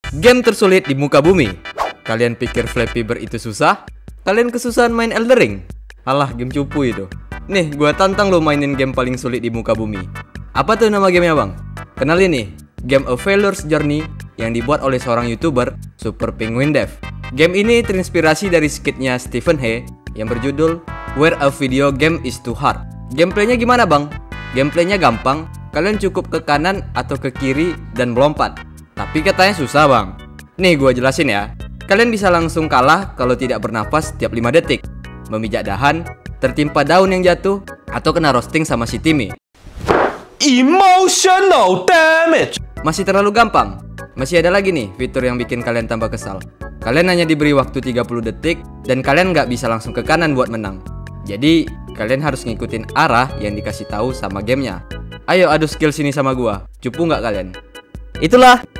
Game tersulit di muka bumi. Kalian pikir Flappy Bird itu susah? Kalian kesusahan main Elden Ring? Alah, game cupu itu. Nih, gua tantang lo mainin game paling sulit di muka bumi. Apa tuh nama gamenya bang? Kenalin nih, game A Failure's Journey yang dibuat oleh seorang YouTuber, Super Penguin Dev. Game ini terinspirasi dari skitnya Stephen Hay yang berjudul Where a Video Game is Too Hard. Gameplaynya gimana bang? Gameplaynya gampang, kalian cukup ke kanan atau ke kiri dan melompat. Tapi katanya susah bang. Nih gua jelasin ya. Kalian bisa langsung kalah kalau tidak bernafas setiap 5 detik, memijak dahan, tertimpa daun yang jatuh, atau kena roasting sama si Timmy. Emotional damage. Masih terlalu gampang. Masih ada lagi nih fitur yang bikin kalian tambah kesal. Kalian hanya diberi waktu 30 detik dan kalian nggak bisa langsung ke kanan buat menang. Jadi kalian harus ngikutin arah yang dikasih tahu sama gamenya. Ayo adu skill sini sama gua. Cupu nggak kalian? Itulah